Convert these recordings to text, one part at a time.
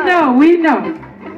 know, we know.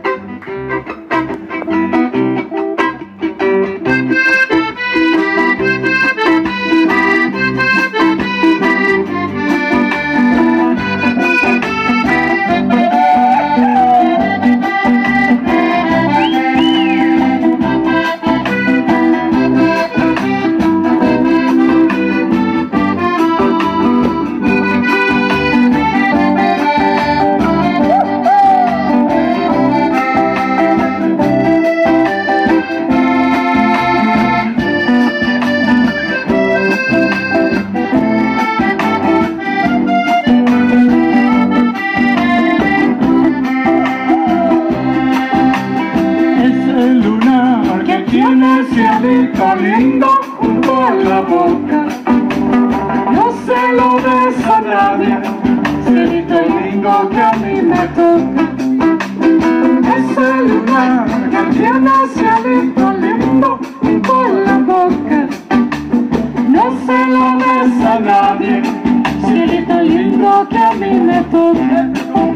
Cielito lindo junto a la boca, no se lo des a nadie, cielito lindo que a mí me toca. Ese lunar que tiene cielito lindo junto a la boca, no se lo des a nadie, cielito lindo que a mí me toca.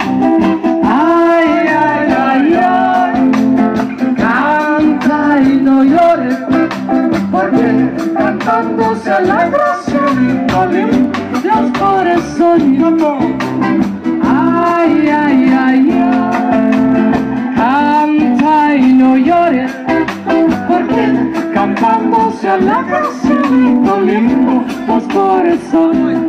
Ay, ay, ay, ay, canta y no llores, porque cantando se alegra cielito lindo los corazones. Ay, ay, ay, ay, canta y no llores, porque cantando se alegra cielito lindo los corazones.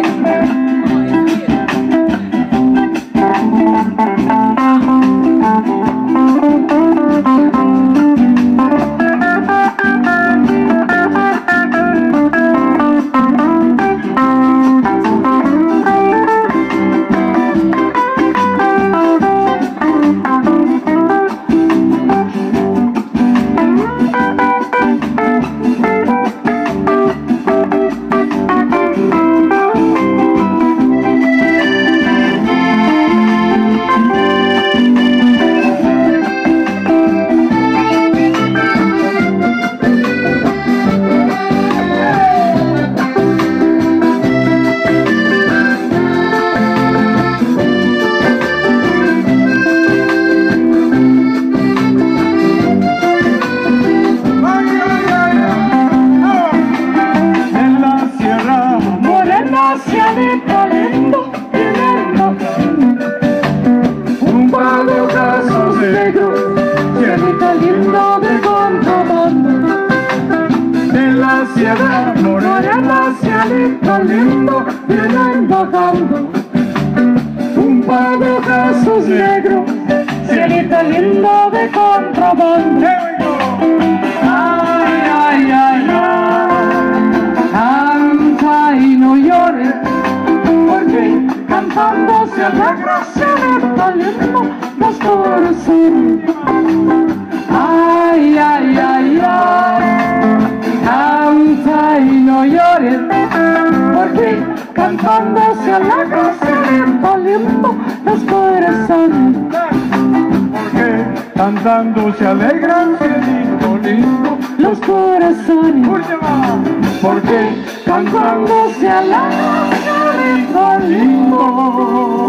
Cielito lindo, lindo, un par de brazos negros, cielito lindo de contrabando. De la sierra morena, cielito lindo, vienen bajando. Un par de brazos negros, cielito lindo de contrabando. Ay, ay, ay, ay, canta y no llores, porque cantando se alegra cielito lindo los corazones. Ay, ay, ay, ay, canta y no llores, porque cantando se alegra cielito lindo los corazones. Porque cantando se alegran cielito lindo los corazones. Porque cantando se alegra cielito lindo.